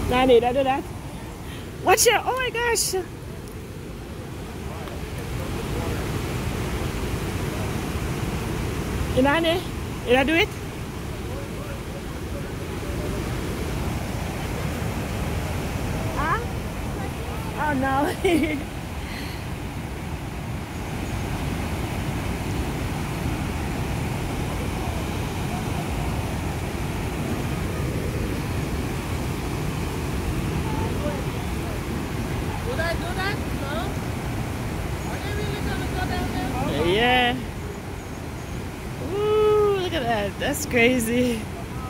No, I need to do that. Watch it. Oh my gosh. You know, Annie? Did I do it? Huh? Oh no. Would I do that? No? Are they really gonna go down there? Yeah. Ooh, look at that. That's crazy.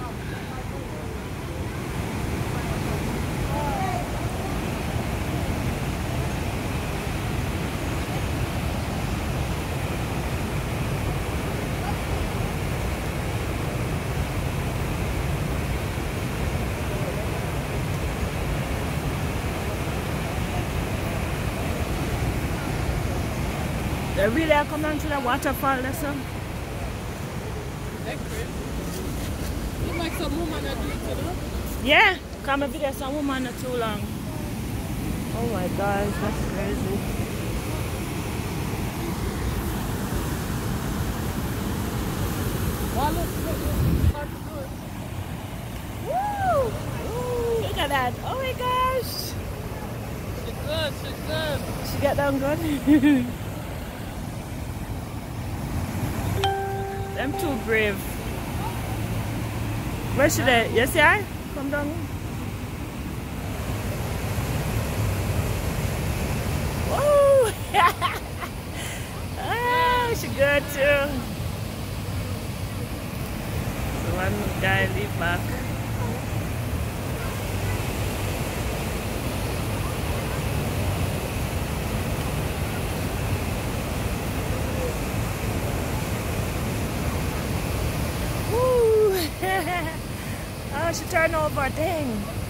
They really are coming down to the waterfall, that's all. That's crazy. Look like some woman that do it to them. Yeah, come and video some woman not too long. Oh my gosh, that's crazy. Wow, look, hard to do it. Woo! Ooh, look at that. Oh my gosh. She's good, she's good. She got down good. Them too brave. Where should I? You see her? Come down. Woo! Ah, she good too. So one guy leave back. Woo! Oh, she turned over. Dang.